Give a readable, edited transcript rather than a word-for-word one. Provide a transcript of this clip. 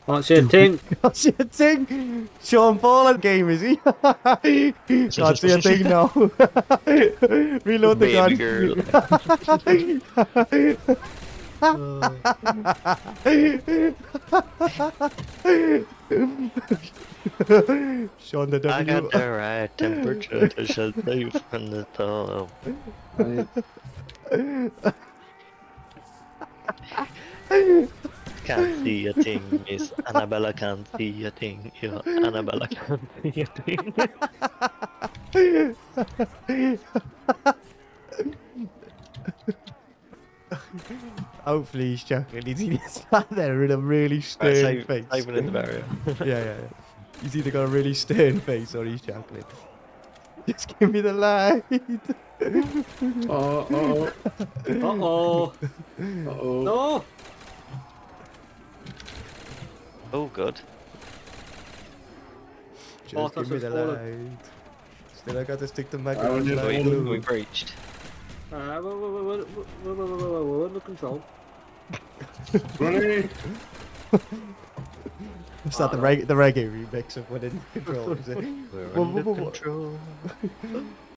Can't see a ting. Can't see a thing. Sean Paul at game, is he? Can't see a thing now. Reload the Baby gun. girl. Sean the I W. got the right temperature to shut you from the top. Can't see a thing, Miss Annabella can't see a thing. Yeah, Annabella can't see a thing. Hopefully he's joking. He's sat there with a really stern face. Saving in the barrier. Yeah. He's either got a really stern face or he's chuckling. Just give me the light. Uh-oh. Uh-oh. No! Oh, good. Just give me the light. Still I got to stick the magnet. We breached. We're under control. Running! Is that the reggae remix of When in Control? Is it? We're under control.